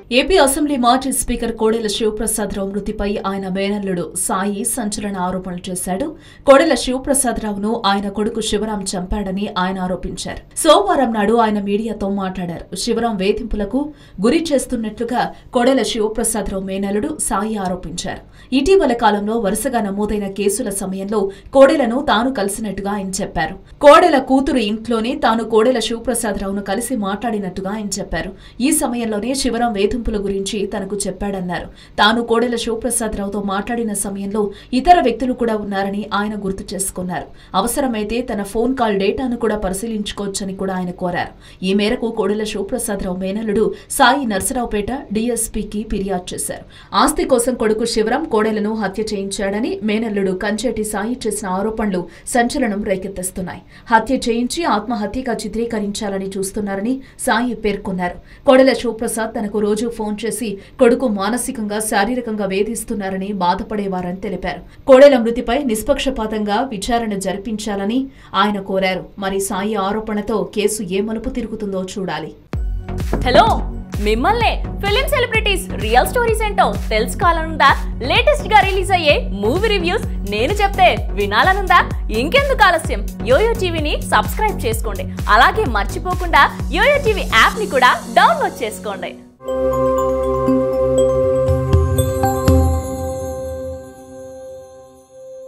AP assembly మాజీ speaker Kodela Sivaprasadarao మృతిపై ఆయన మేనల్లుడు సాయి సంచలన ఆరోపణలు చేశాడు. కోడెల శివప్రసాదరావును ఆయన కొడుకు శివరాం చంపాడని ఆయన ఆరోపించారు. సోమవారం నాడు ఆయన మీడియాతో మాట్లాడారు. శివరాం వేధింపులకు గురి చేస్తున్నట్లుగా కోడెల శివప్రసాదరావు మేనల్లుడు సాయి ఆరోపించారు. ఇటీవల కాలంలో వరుసగా నమోదైన కేసుల సమయంలో కోడెలను తాను కలిసినట్టుగా ఆయన చెప్పారు. కోడెల కూతురు ఇంట్లోనే తాను కోడెల శివప్రసాదరావును కలిసి మాట్లాడినట్టుగా ఆయన చెప్పారు. ఈ సమయంలోనే శివరాం వేధింపుల గురించి తనకు చెప్పాడన్నారు. తాను కోడెల శివప్రసాదరావుతో మాట్లాడిన సమయంలో ఇతర వ్యక్తులు కూడా ఉన్నారని ఆయన గుర్తు చేసుకున్నారు. అవసరమైతే తన ఫోన్ కాల్ డేటాను కూడా పరిశీలించుకోవచ్చని కూడా ఆయన కోరారు. ఈ మేరకు కోడెల శివప్రసాదరావు మేనల్లుడు సాయి నర్సరావుపేట డీఎస్పీకి ఫిర్యాదు చేశారు. ఆస్తి కోసం కొడుకు శివరాం కోడెలను హత్య చేయించాడని మేనల్లుడు కంచెటి సాయి చేసిన ఆరోపణలు సంచలనం రేకెత్తిస్తున్నాయి. హత్య చేయించి ఆత్మహత్యగా చిత్రీకరించాలని చూస్తున్నారని సాయి పేర్కొన్నారు. కోడెల శివప్రసాద్ తనకు రోజు ఫోన్ చేసి కొడుకు మానసికంగా శారీరకంగా వేధిస్తున్నారని బాధపడేవారని తెలిపారు. కోడెల మృతిపై నిష్పక్షపాతంగా విచారణ జరిపించాలని ఆయన కోరారు. మరి సాయి ఆరోపణతో కేసు ఏ మలుపు తిరుగుతుందో చూడాలి. హలో, మిమ్మల్నే ఫిలిం సెలబ్రిటీస్ రియల్ స్టోరీస్ ఏంటో తెలుసుకోవాలనుందా? లేటెస్ట్ గా రిలీజ్ అయ్యే మూవీ రివ్యూస్ నేను చెప్తే వినాలనుందా? ఇంకెందుకు ఆలస్యం, యోయో టీవీని సబ్స్క్రైబ్ చేసుకోండి. అలాగే మర్చిపోకుండా యోయో టీవీ యాప్ ని కూడా డౌన్లోడ్ చేసుకోండి.